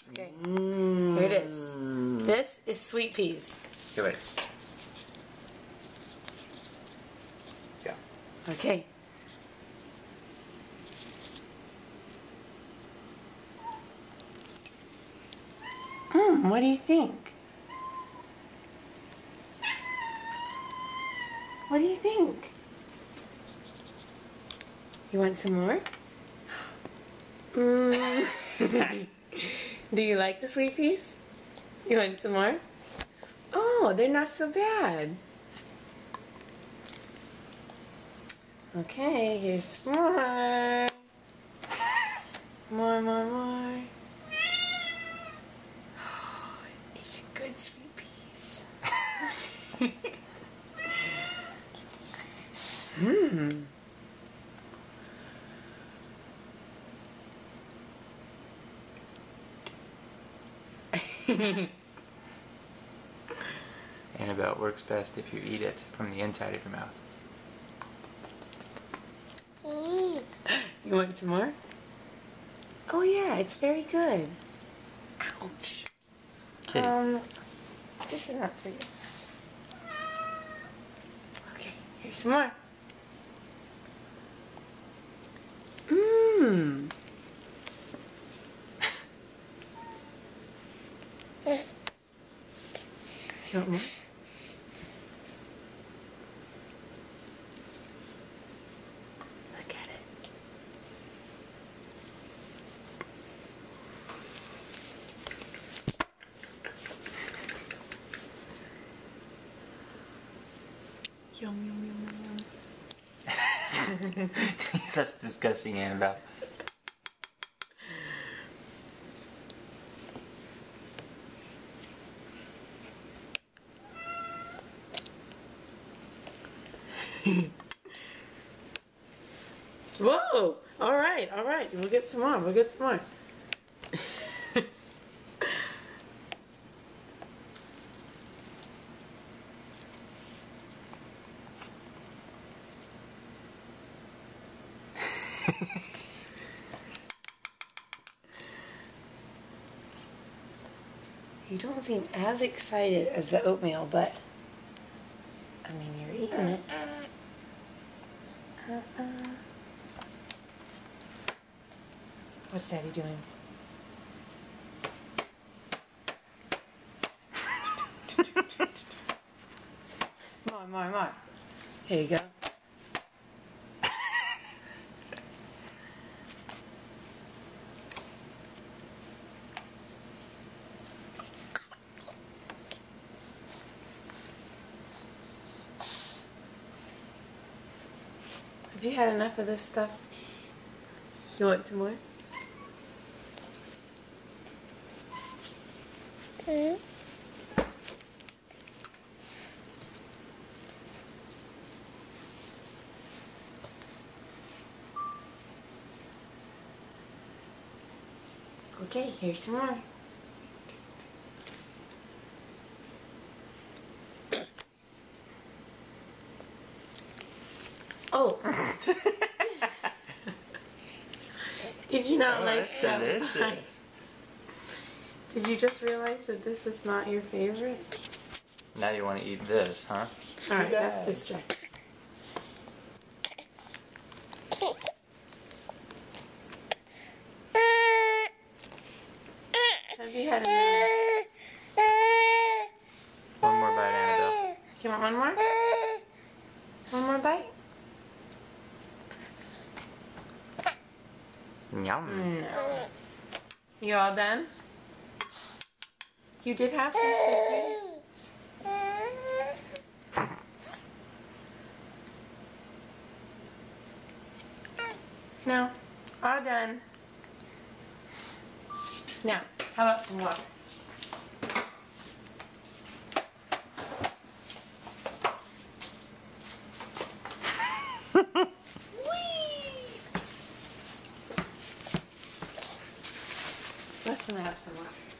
Okay, here it is. This is sweet peas. Give it. Yeah. Okay. What do you think? What do you think? You want some more? Do you like the sweet peas? You want some more? Oh, they're not so bad. Okay, here's more. More. It's good sweet peas. Annabelle, it works best if you eat it from the inside of your mouth. You want some more? Oh yeah, it's very good. Ouch. Okay. This is not for you. Okay, here's some more. Mmm. You want more? Look at it. Yum. That's disgusting, Annabelle. Whoa! All right. We'll get some more. You don't seem as excited as the oatmeal, but I mean, you're eating it. What's Daddy doing? More. Here you go. Have you had enough of this stuff? You want some more? Okay, here's some more. Oh. Did you not like that? Delicious. Did you just realize that this is not your favorite? Now you want to eat this, huh? Alright, that's distracting. Have you had enough? One more bite, Annabelle. You want one more? One more bite? Yum. No. You all done? You did have some sweet peas? No. All done. Now, how about some water? Let's have some water.